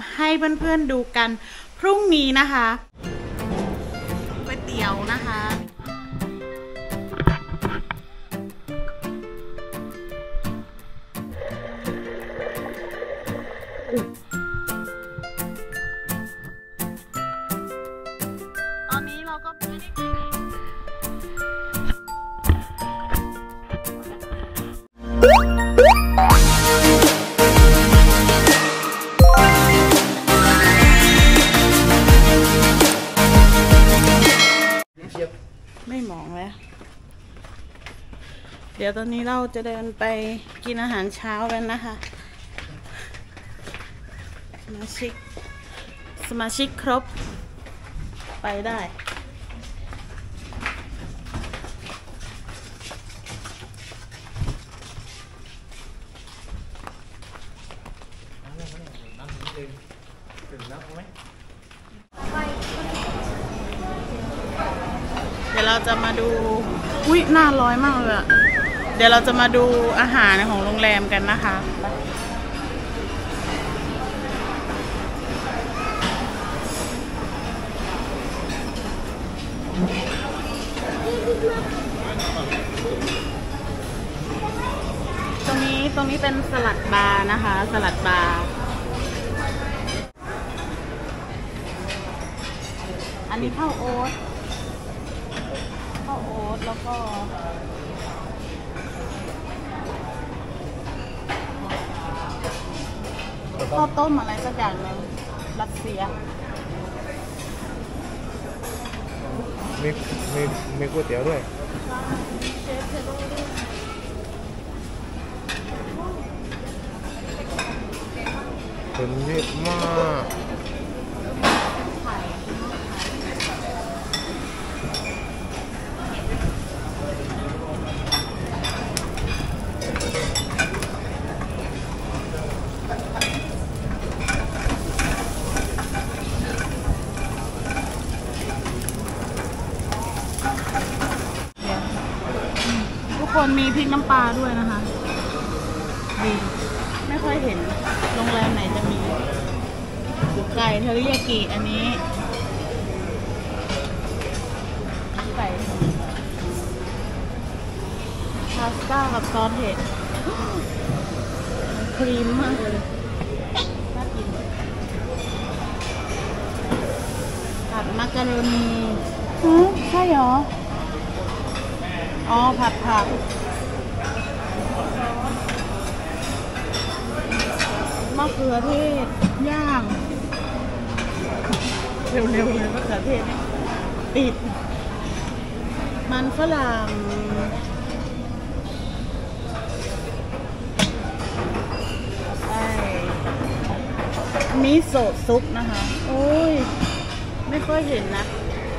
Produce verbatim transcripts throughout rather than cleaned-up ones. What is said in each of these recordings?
ให้เพื่อนๆดูกันพรุ่งนี้นะคะก๋วยเตี๋ยวนะคะตอนนี้เราก็ไม่ได้ไม่มองแล้วเดี๋ยวตอนนี้เราจะเดินไปกินอาหารเช้ากันนะคะสมาชิกสมาชิกครบไปได้เดี๋ยวเราจะมาดูอุ้ยหน้าร้อยมากเลยอะเดี๋ยวเราจะมาดูอาหารของโรงแรมกันนะคะตรงนี้ตรงนี้เป็นสลัดบาร์นะคะสลัดบาร์อันนี้ข้าวโอ๊ตข้าวโอ๊ตแล้วก็ข้าวต้มอะไรสักอย่างนึงรัสเซียมีมีมีก๋วยเตี๋ยวด้วยคนเยอะมากคนมีพริกน้ำปลาด้วยนะคะดีไม่ค่อยเห็นโรงแรมไหนจะมีไก่เทอริยากิอันนี้ไก่พาสต้ากับซอสเห็ดครีมมากเลยน่ากินผัดมักกะโรนีใช่เหรออ๋อผัดผักมะเขือเทศย่างเร็วๆเลยมะเขือเทศติดมันฝรั่งใช่มิโซะซุปนะคะโอ้ยไม่ค่อยเห็นนะ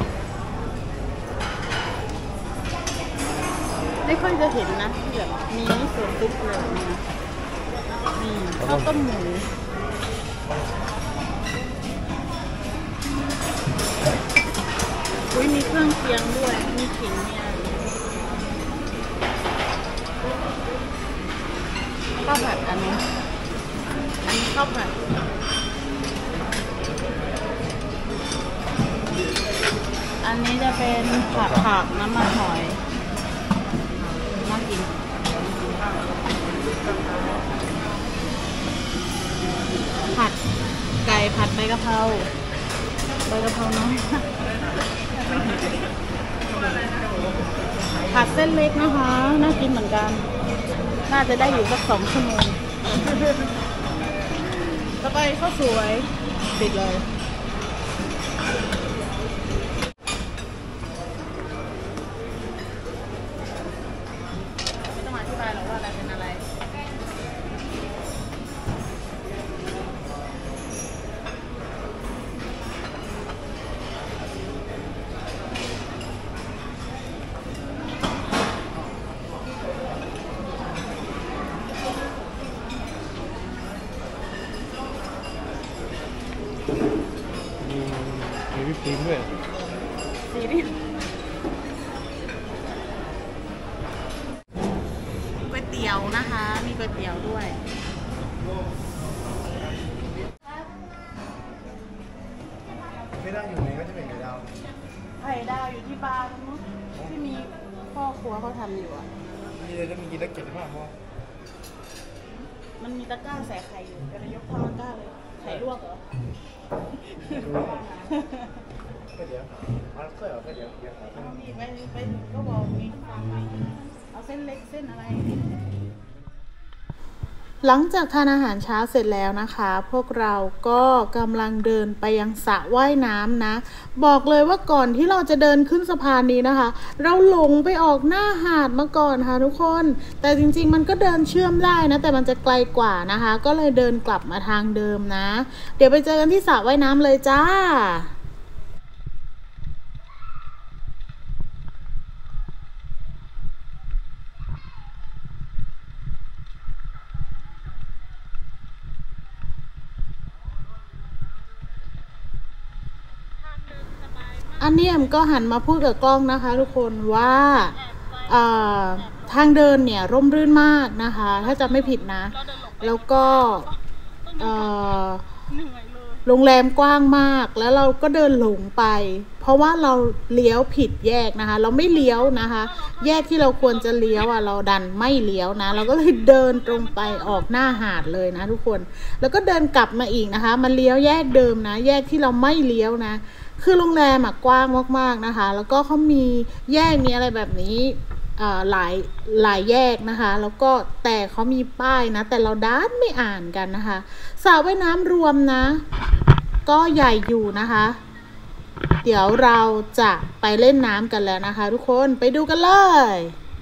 ไม่ค่อยจะเห็นนะที่แบบมีมิโซะซุปเลยนะนี่ข้าวต้มหมูอุ้ยมีเครื่องเคียงด้วยมีขิงเนี่ยข้าวผัดอันนี้อันนี้ข้าวผัดอันนี้จะเป็นผัดผักน้ำมันหอยน่ากินผัดไก่ผัดใบกะเพราใบกะเพราน้อยผัดเส้นเล็กนะคะน่ากินเหมือนกันน่าจะได้อยู่สักสองชั่วโมงต่อไปข้าวสวยติดเลยมีวิปครีมด้วยซีรีส์ก๋วยเตี๋ยวนะคะมีก๋วยเตี๋ยวด้วยไข่ดาวอยู่ที่บาร์นู้นที่มีพ่อครัวเขาทำอยู่อ่ะนี่เลยจะมีกินแล้วเก็บมากเพราะมันมีตะกร้าใส่ไข่อยู่จะยกเข้าตะกร้าเลยไข่ลวกเหรอก็เดี๋ยวเอาก็เดี๋ยวก็เดี๋ยวเดี๋ยวเอานี่ไปไปก็บอกมีฟังไหมเอาเส้นเล็กเส้นอะไร หลังจากทานอาหารเช้าเสร็จแล้วนะคะ พวกเราก็กำลังเดินไปยังสระว่ายน้ำนะ บอกเลยว่าก่อนที่เราจะเดินขึ้นสะพานนี้นะคะ เราหลงไปออกหน้าหาดมาก่อนค่ะทุกคน แต่จริงๆมันก็เดินเชื่อมได้นะแต่มันจะไกลกว่านะคะ ก็เลยเดินกลับมาทางเดิมนะ เดี๋ยวไปเจอกันที่สระว่ายน้ำเลยจ้าอันนี้แอมก็หันมาพูดกับกล้องนะคะทุกคนว่าทางเดินเนี่ยร่มรื่นมากนะคะถ้าจะไม่ผิดนะแล้วก็โรงแรมกว้างมากแล้วเราก็เดินหลงไปเพราะว่าเราเลี้ยวผิดแยกนะคะเราไม่เลี้ยวนะคะแยกที่เราควรจะเลี้ยวอ่ะเราดันไม่เลี้ยวนะเราก็เลยเดินตรงไปออกหน้าหาดเลยนะทุกคนแล้วก็เดินกลับมาอีกนะคะมันเลี้ยวแยกเดิมนะแยกที่เราไม่เลี้ยวนะคือโรงแรมกว้างมากๆนะคะแล้วก็เขามีแยกมีอะไรแบบนี้หลายหลายแยกนะคะแล้วก็แต่เขามีป้ายนะแต่เราด้านไม่อ่านกันนะคะสระว่ายน้ำรวมนะก็ใหญ่อยู่นะคะเดี๋ยวเราจะไปเล่นน้ำกันแล้วนะคะทุกคนไปดูกันเลย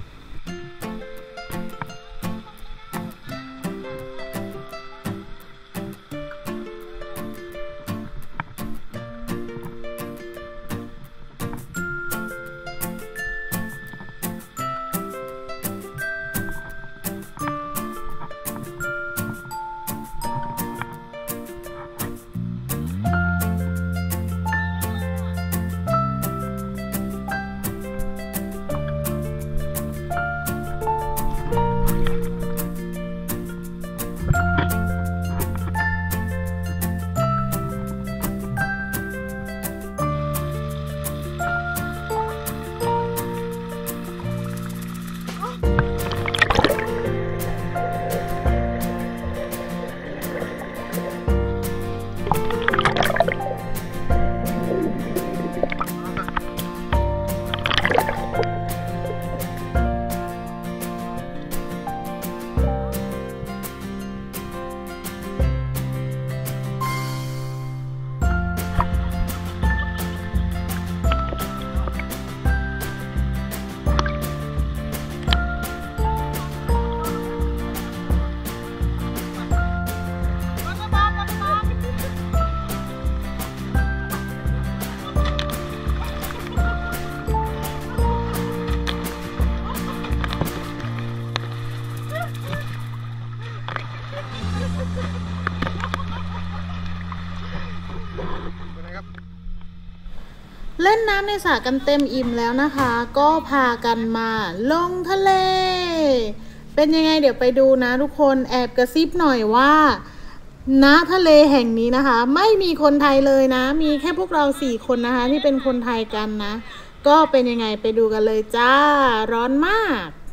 เล่นน้ำในสระกันเต็มอิ่มแล้วนะคะก็พากันมาลงทะเลเป็นยังไงเดี๋ยวไปดูนะทุกคนแอบกระซิบหน่อยว่าณทะเลแห่งนี้นะคะไม่มีคนไทยเลยนะมีแค่พวกเราสี่คนนะคะที่เป็นคนไทยกันนะก็เป็นยังไงไปดูกันเลยจ้าร้อนมาก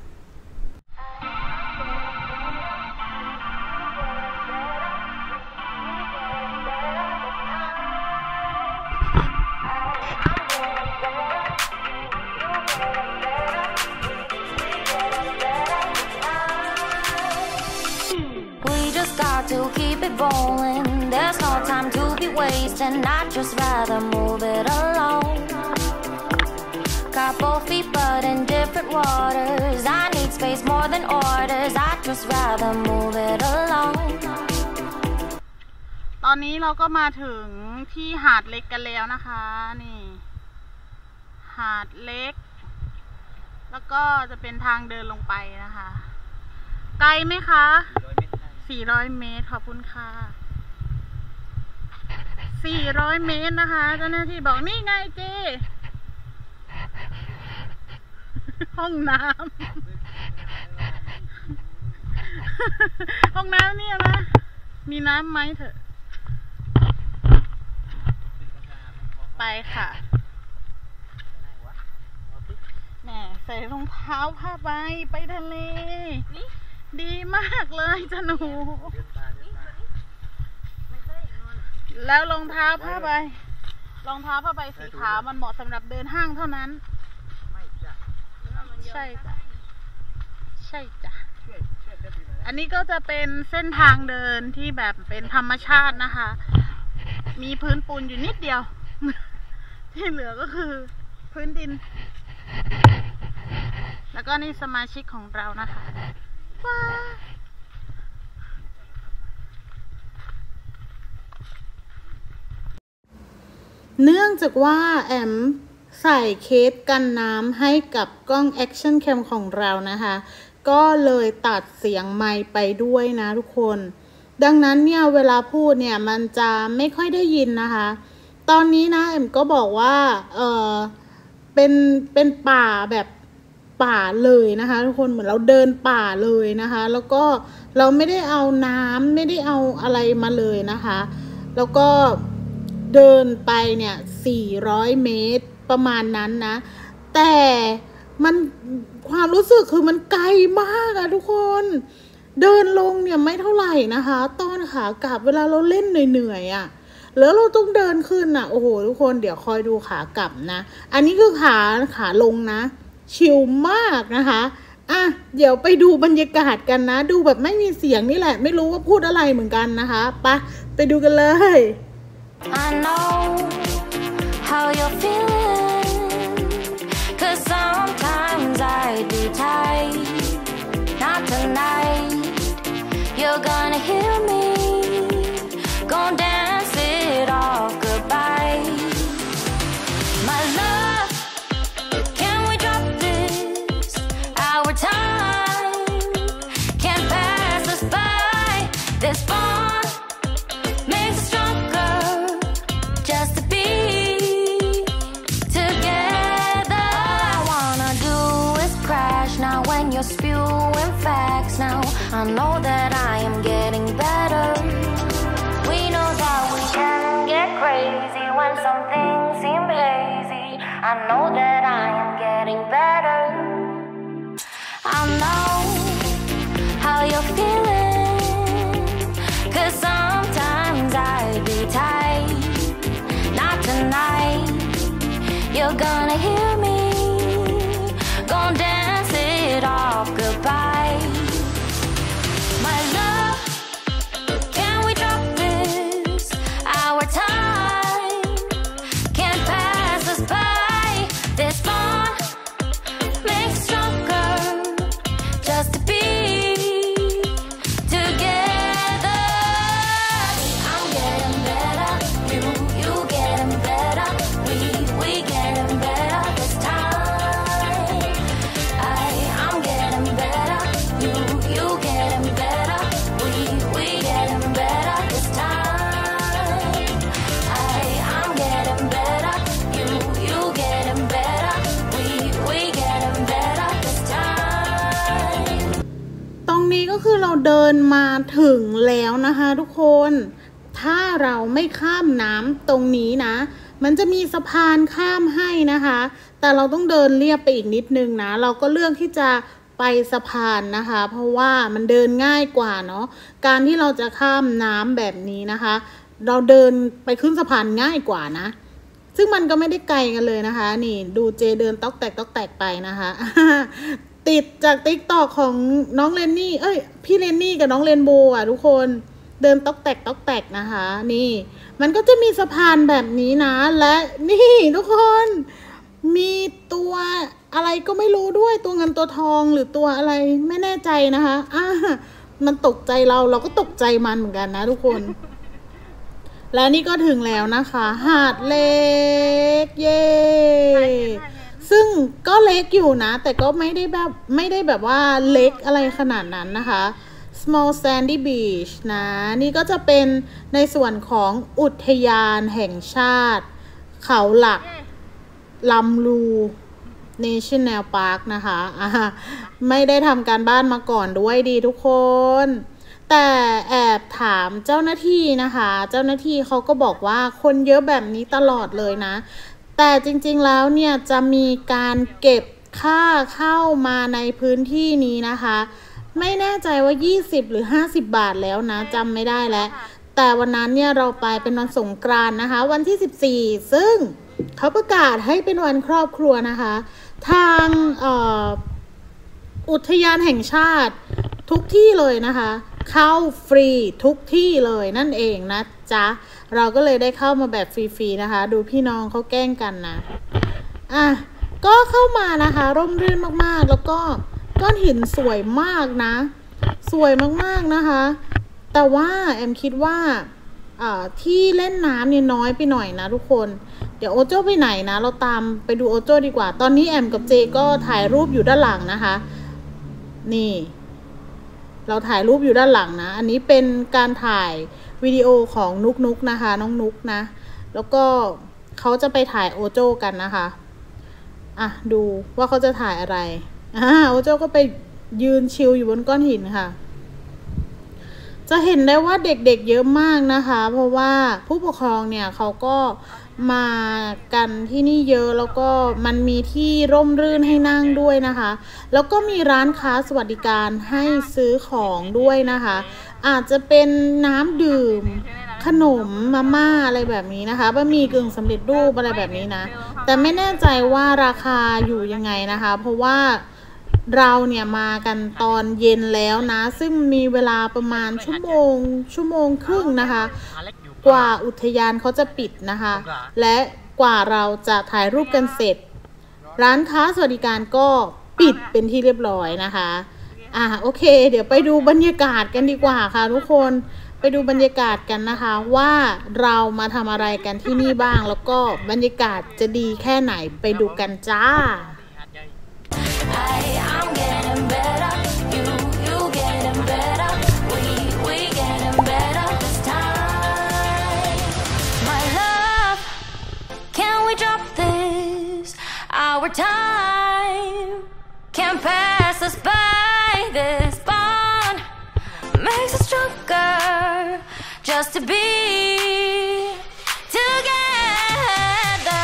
To keep it rolling, there's no time to be wasting. I'd just rather move it alone. Got both feet but in different waters. I need space more than orders. I'd just rather move it alone. ตอนนี้เราก็มาถึงที่หาดเล็กกันแล้วนะคะนี่หาดเล็กแล้วก็จะเป็นทางเดินลงไปนะคะไกลไหมคะสี่ร้อยเมตรขอบคุณค่ะสี่ร้อยเมตรนะคะเจ้าหน้าที่บอกนี่ไงเจห้องน้ำห้องน้ำเนี่ยนะมีน้ำไหมเถอะไปค่ะส่รองเท้าผ้าใบไปทะเลดีมากเลยจ้ะหนูแล้วรองเท้าผ้าใบรองเท้าผ้าใบสีขาวมันเหมาะสำหรับเดินห้างเท่านั้นใช่จ้ะใช่จ้ะอันนี้ก็จะเป็นเส้นทางเดินที่แบบเป็นธรรมชาตินะคะมีพื้นปูนอยู่นิดเดียวที่เหลือก็คือพื้นดินแล้วก็นี่สมาชิกของเรานะคะว้าเนื่องจากว่าแอมใส่เคสกันน้ำให้กับกล้อง Action Cam ของเรานะคะก็เลยตัดเสียงไมค์ไปด้วยนะทุกคนดังนั้นเนี่ยเวลาพูดเนี่ยมันจะไม่ค่อยได้ยินนะคะตอนนี้นะแอมก็บอกว่าเออเป็นเป็นป่าแบบป่าเลยนะคะทุกคนเหมือนเราเดินป่าเลยนะคะแล้วก็เราไม่ได้เอาน้ำไม่ได้เอาอะไรมาเลยนะคะแล้วก็เดินไปเนี่ยสี่ร้อยเมตรประมาณนั้นนะแต่มันความรู้สึกคือมันไกลมากอะทุกคนเดินลงเนี่ยไม่เท่าไหร่นะคะตอนขากลับเวลาเราเล่นเหนื่อยๆอะแล้วเราต้องเดินขึ้นอะโอ้โหทุกคนเดี๋ยวคอยดูขากลับนะอันนี้คือขาขาลงนะชิลมากนะคะอ่ะเดี๋ยวไปดูบรรยากาศกันนะดูแบบไม่มีเสียงนี่แหละไม่รู้ว่าพูดอะไรเหมือนกันนะคะไปไปดูกันเลย I know how you're feeling 'cause sometimes I do tight not tonight you're gonna hear me gonna dance it off goodbye my love can we drop this our time can't pass us by this bond makes us stronger just to be together all I wanna do is crash now when you're spewing facts now I know that I am getting better we know that we can get crazy when some things seem hazy I know that I am getting better I know how you're feeling 'cause sometimes I do tight not tonight you're gonna hear me gonna dance it off goodbye my love can we drop this our time can't pass us by this bond makes us stronger just to be together I'm getting better you you getting better we we getting better this time I I'm getting better you you getting better we we getting better this time I I'm getting better you you getting better we we getting better this time ตรงนี้ก็คือเราเดินมาถึงแล้วนะคะทุกคนถ้าเราไม่ข้ามน้ำตรงนี้นะมันจะมีสะพานข้ามให้นะคะแต่เราต้องเดินเลียบไปอีกนิดนึงนะเราก็เลือกที่จะไปสะพานนะคะเพราะว่ามันเดินง่ายกว่าเนาะการที่เราจะข้ามน้ำแบบนี้นะคะเราเดินไปขึ้นสะพานง่ายกว่านะซึ่งมันก็ไม่ได้ไกลกันเลยนะคะนี่ดูเจเดินต๊อกแตกต๊อกแตกไปนะคะ ติดจากติ๊กตอกของน้องเรนนี่เอ้ยพี่เรนนี่กับน้องเรนโบอ่ะทุกคนเดินต๊อกแตกต๊อกแตกนะคะนี่มันก็จะมีสะพานแบบนี้นะและนี่ทุกคนมีตัวอะไรก็ไม่รู้ด้วยตัวเงินตัวทองหรือตัวอะไรไม่แน่ใจนะคะอ่ามันตกใจเราเราก็ตกใจมันเหมือนกันนะทุกคน และนี่ก็ถึงแล้วนะคะหาดเล็กเย่ซึ่งก็เล็กอยู่นะแต่ก็ไม่ได้แบบไม่ได้แบบว่าเล็กอะไรขนาดนั้นนะคะ small sandy beach นะนี่ก็จะเป็นในส่วนของอุทยานแห่งชาติเขาหลักลำลู National Park นะคะอ่าไม่ได้ทำการบ้านมาก่อนด้วยดีทุกคนแต่แอบถามเจ้าหน้าที่นะคะเจ้าหน้าที่เขาก็บอกว่าคนเยอะแบบนี้ตลอดเลยนะแต่จริงๆแล้วเนี่ยจะมีการเก็บค่าเข้ามาในพื้นที่นี้นะคะไม่แน่ใจว่ายี่สิบหรือห้าสิบบาทแล้วนะจำไม่ได้แล้วแต่วันนั้นเนี่ยเราไปเป็นวันสงกรานต์นะคะวันที่สิบสี่ซึ่งเขาประกาศให้เป็นวันครอบครัวนะคะทางเอ่ออุทยานแห่งชาติทุกที่เลยนะคะเข้าฟรีทุกที่เลยนั่นเองนะจ๊ะเราก็เลยได้เข้ามาแบบฟรีๆนะคะดูพี่น้องเขาแกล้งกันนะอ่ะก็เข้ามานะคะร่มรื่นมากๆแล้วก็ก้อนหินสวยมากนะสวยมากๆนะคะแต่ว่าแอมคิดว่าที่เล่นน้ำเนี่ยน้อยไปหน่อยนะทุกคนเดี๋ยวโอโจ้ไปไหนนะเราตามไปดูโอโจ้ดีกว่าตอนนี้แอมกับเจก็ถ่ายรูปอยู่ด้านหลังนะคะนี่เราถ่ายรูปอยู่ด้านหลังนะอันนี้เป็นการถ่ายวิดีโอของนุกนุกนะคะน้องนุกนะแล้วก็เขาจะไปถ่ายโอโจ้กันนะคะอ่ะดูว่าเขาจะถ่ายอะไรอ่าโอโจ้ก็ไปยืนชิลอยู่บนก้อนหินค่ะจะเห็นได้ว่าเด็กๆเยอะมากนะคะเพราะว่าผู้ปกครองเนี่ยเขาก็มากันที่นี่เยอะแล้วก็มันมีที่ร่มรื่นให้นั่งด้วยนะคะแล้วก็มีร้านค้าสวัสดิการให้ซื้อของด้วยนะคะอาจจะเป็นน้ำดื่มขนมมาม่าอะไรแบบนี้นะคะบะหมี่กึ่งสำเร็จรูปอะไรแบบนี้นะแต่ไม่แน่ใจว่าราคาอยู่ยังไงนะคะเพราะว่าเราเนี่ยมากันตอนเย็นแล้วนะซึ่งมีเวลาประมาณชั่วโมงชั่วโมงครึ่งนะคะกว่าอุทยานเขาจะปิดนะคะและกว่าเราจะถ่ายรูปกันเสร็จร้านค้าสวัสดิการก็ปิดเป็นที่เรียบร้อยนะคะอ่ะโอเคเดี๋ยวไปดูบรรยากาศกันดีกว่าค่ะทุกคนไปดูบรรยากาศกันนะคะว่าเรามาทำอะไรกันที่นี่บ้างแล้วก็บรรยากาศจะดีแค่ไหนไปดูกันจ้า Our time can't pass us by. This bond makes us stronger just to be together.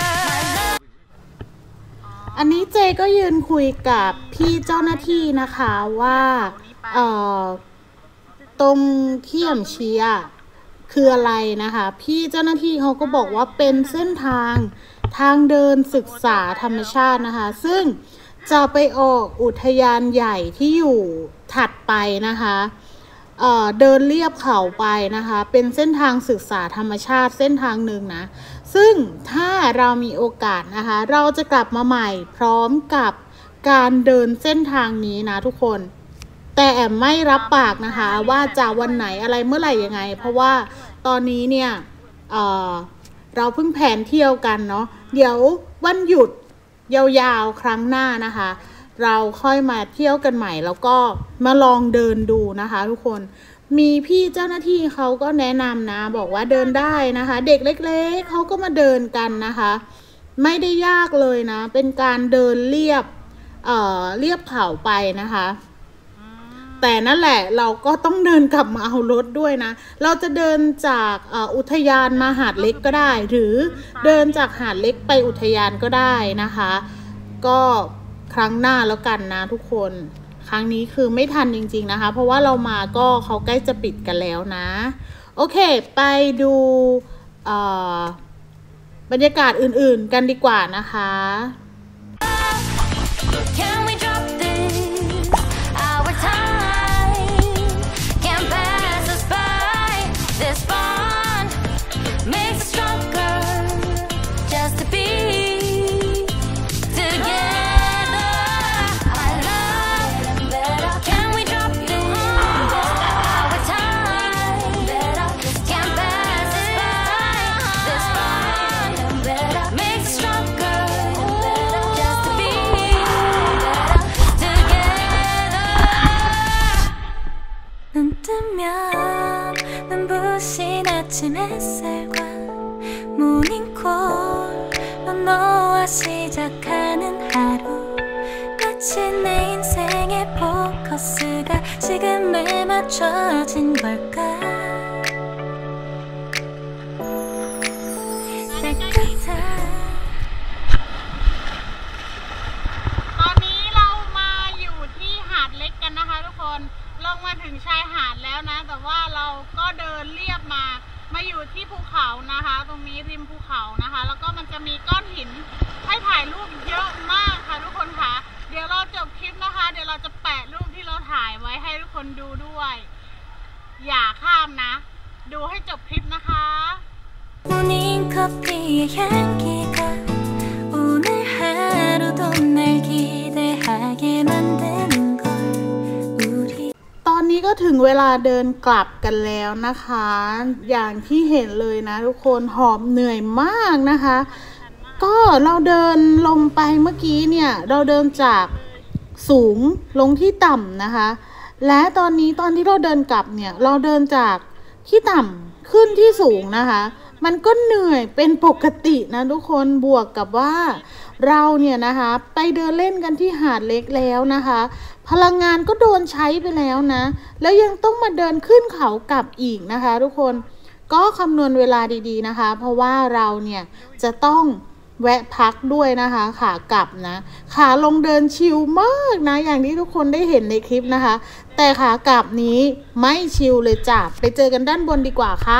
อันนี้เจก็ยืนคุยกับพี่เจ้าหน้าที่นะคะว่าเอ่อตรงเที่ยมเชียคืออะไรนะคะพี่เจ้าหน้าที่เขาก็บอกว่าเป็นเส้นทางทางเดินศึกษาธรรมชาตินะคะซึ่งจะไปออกอุทยานใหญ่ที่อยู่ถัดไปนะคะเอ่อเดินเลียบเขาไปนะคะเป็นเส้นทางศึกษาธรรมชาติเส้นทางหนึ่งนะซึ่งถ้าเรามีโอกาสนะคะเราจะกลับมาใหม่พร้อมกับการเดินเส้นทางนี้นะทุกคนแต่แอมไม่รับปากนะคะว่าจะวันไหนอะไรเมื่อไหร่ยังไงเพราะว่าตอนนี้เนี่ยเอ่อเราเพิ่งแผนเที่ยวกันเนาะเดี๋ยววันหยุดยาวๆครั้งหน้านะคะเราค่อยมาเที่ยวกันใหม่แล้วก็มาลองเดินดูนะคะทุกคนมีพี่เจ้าหน้าที่เขาก็แนะนำนะบอกว่าเดินได้นะคะเด็กเล็กๆเขาก็มาเดินกันนะคะไม่ได้ยากเลยนะเป็นการเดินเรียบเอ่อเรียบเขาไปนะคะแต่นั่นแหละเราก็ต้องเดินกลับมาเอารถด้วยนะเราจะเดินจากอุทยานมาหาดเล็กก็ได้หรือเดินจากหาดเล็กไปอุทยานก็ได้นะคะก็ครั้งหน้าแล้วกันนะทุกคนครั้งนี้คือไม่ทันจริงๆนะคะเพราะว่าเรามาก็เขาใกล้จะปิดกันแล้วนะโอเคไปดูบรรยากาศอื่นๆกันดีกว่านะคะ 맞춰진 걸까 따뜻한 ตอนแล้วนะแต่ว่าเราก็เดินเลียบมามาอยู่ที่ภูเขานะคะตรงนี้ริมภูเขานะคะแล้วก็มันจะมีก้อนหินให้ถ่ายรูปเยอะมากค่ะทุกคนค่ะเดี๋ยวเราจบคลิปนะคะเดี๋ยวเราจะแปะรูปที่เราถ่ายไว้ให้ทุกคนดูด้วยอย่าข้ามนะดูให้จบคลิปนะคะตอนนี้ก็ถึงเวลาเดินกลับกันแล้วนะคะอย่างที่เห็นเลยนะทุกคนหอบเหนื่อยมากนะคะก็เราเดินลงไปเมื่อกี้เนี่ยเราเดินจากสูงลงที่ต่ำนะคะและตอนนี้ตอนที่เราเดินกลับเนี่ยเราเดินจากที่ต่ำขึ้นที่สูงนะคะมันก็เหนื่อยเป็นปกตินะทุกคนบวกกับว่าเราเนี่ยนะคะไปเดินเล่นกันที่หาดเล็กแล้วนะคะพลังงานก็โดนใช้ไปแล้วนะแล้วยังต้องมาเดินขึ้นเขากลับอีกนะคะทุกคนก็คำนวณเวลาดีๆนะคะเพราะว่าเราเนี่ยจะต้องแวะพักด้วยนะคะขากลับนะขาลงเดินชิลมากนะอย่างที่ทุกคนได้เห็นในคลิปนะคะแต่ขากลับนี้ไม่ชิลเลยจ้ะไปเจอกันด้านบนดีกว่าค่ะ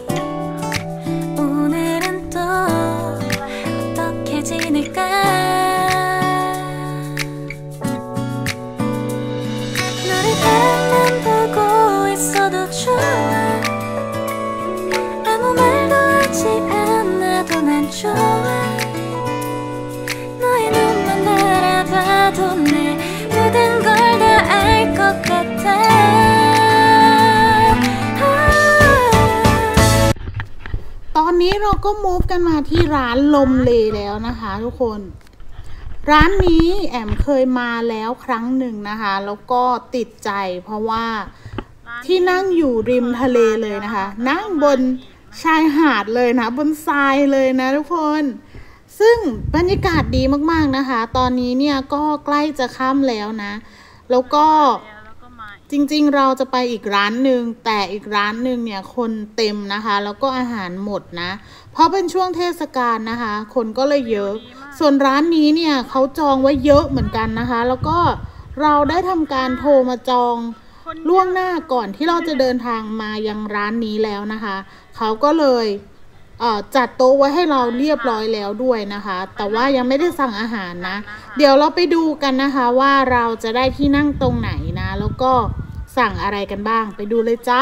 ตอนนี้เราก็มูฟกันมาที่ร้านลมเลแล้วนะคะทุกคนร้านนี้แอมเคยมาแล้วครั้งหนึ่งนะคะแล้วก็ติดใจเพราะว่าที่นั่งอยู่ริมทะเลเลยนะคะนั่งบนชายหาดเลยนะบนทรายเลยนะทุกคนซึ่งบรรยากาศดีมากๆนะคะตอนนี้เนี่ยก็ใกล้จะค่ำแล้วนะแล้วก็จริงๆเราจะไปอีกร้านหนึ่งแต่อีกร้านหนึ่งเนี่ยคนเต็มนะคะแล้วก็อาหารหมดนะเพราะเป็นช่วงเทศกาลนะคะคนก็เลยเยอะส่วนร้านนี้เนี่ยเขาจองไว้เยอะเหมือนกันนะคะแล้วก็เราได้ทำการโทรมาจองล่วงหน้าก่อนที่เราจะเดินทางมายังร้านนี้แล้วนะคะเขาก็เลยเอ่อจัดโต๊ะไว้ให้เราเรียบร้อยแล้วด้วยนะคะแต่ว่ายังไม่ได้สั่งอาหารนะเดี๋ยวเราไปดูกันนะคะว่าเราจะได้ที่นั่งตรงไหนนะแล้วก็สั่งอะไรกันบ้างไปดูเลยจ้า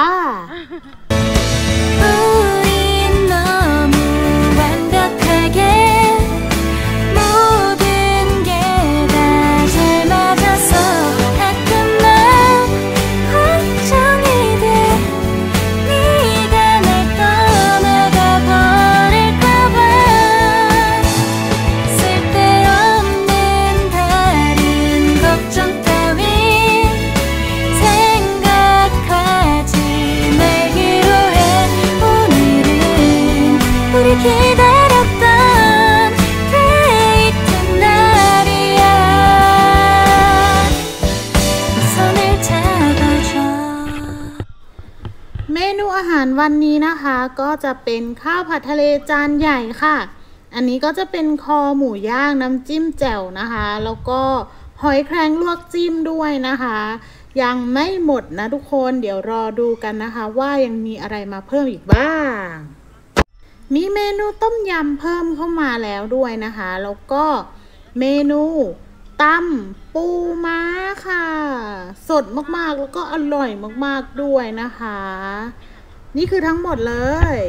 เมนูอาหารวันนี้นะคะก็จะเป็นข้าวผัดทะเลจานใหญ่ค่ะอันนี้ก็จะเป็นคอหมูย่างน้ำจิ้มแจ่วนะคะแล้วก็หอยแครงลวกจิ้มด้วยนะคะยังไม่หมดนะทุกคนเดี๋ยวรอดูกันนะคะว่ายังมีอะไรมาเพิ่มอีกบ้างมีเมนูต้มยำเพิ่มเข้ามาแล้วด้วยนะคะแล้วก็เมนูตำปูม้าค่ะสดมากๆแล้วก็อร่อยมากๆด้วยนะคะนี่คือทั้งหมดเลย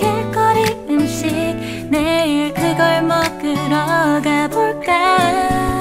내일그걸먹으러가볼까